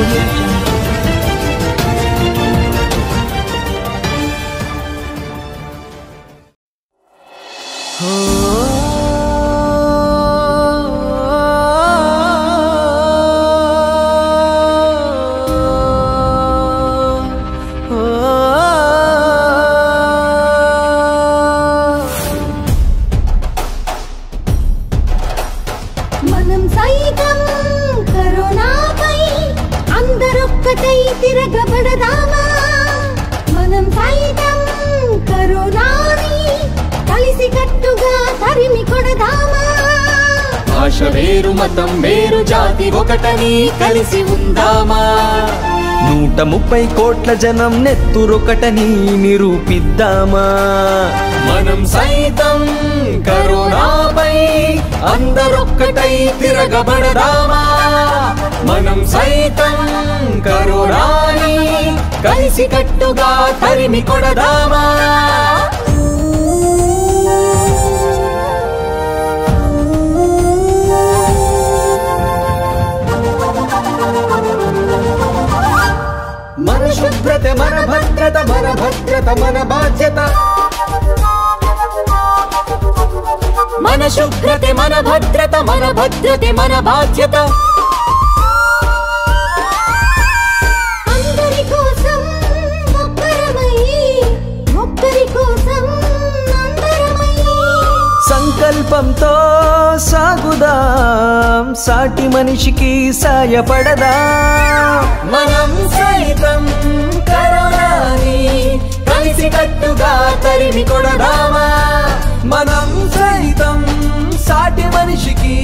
Audio Jungle. మనం సైతం కరోనాపై అందరొక్కటై తిరగబడదామా మనం సైతం కరోనాని కలిసి కట్టుగా తరిమి కొడదామా భాష వేరు మతం వేరు జాతి ఒకటని కలిసి ఉందామా 130 కోట్ల జనం నెత్తురొకటని నిరూపిద్దామా మనం సైతం కరోనాపై అందరొక్కటై తిరగబడదామా మనం సైతం కరోనాని కలిసి కట్టుగా తరిమి కొడదామా మన శుభ్రత మన భద్రత మన భద్రత మన బాధ్యత మన శుభ్రత మన భద్రత మన భద్రత మన బాధ్యత అందరి కోసం ఒక్కరమై ఒక్కరి కోసం అందరమై సంకల్పంతో సాగుదాం సాటి మనిషికి సాయపడదాం మనం సైతం కరోనాని కలిసి కట్టుగా తరిమి కొడదామా మనం సైతం సాటి మనిషికి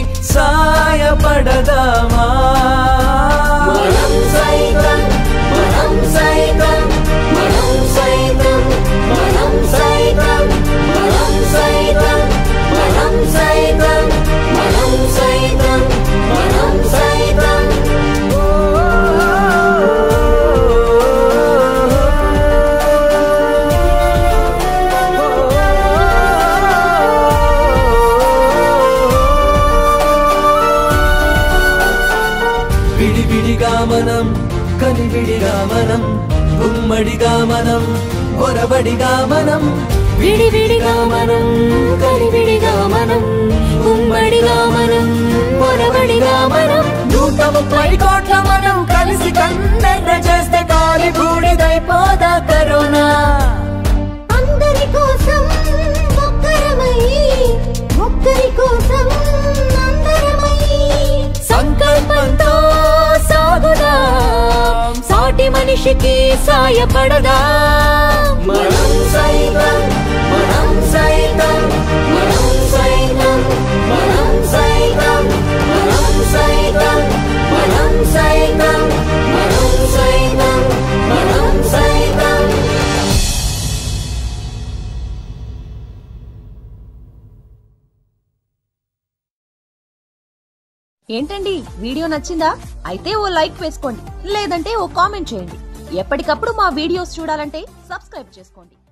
సాయపడదామా మనం సైతం మనం సైతం మనం సైతం మనం సైతం మనం సైతం మనం సైతం మనం సైతం మనం సైతం విడివిడిగా మనం కలివిడిగా మనం ఉమ్మడిగా మనం ఒరబడిగా మనం విడివిడిగా మనం కలివిడిగా మనం ఉమ్మడిగా మనం పొరబడిగా మనం 130 కోట్ల మనం కలిసి కన్నెర్ర చేస్తే కాలి బూడిదైపోదా కరోనా అందరి కోసం ఒక్కరమై ఒక్కరి కోసం అందరమై సంకల్పంతో సాగుదాం సాటి మనిషికి సాయపడదా మనం సైతం మనం సైతం మనం సైతం మనం సైతం మనం సైతం మనం సైతం మనం సైతం మనం సైతం ఏంటండి వీడియో నచ్చిందా? అయితే ఓ లైక్ వేసుకోండి, లేదంటే ఓ కామెంట్ చేయండి. ఎప్పటికప్పుడు మా వీడియోస్ చూడాలంటే సబ్స్క్రైబ్ చేసుకోండి.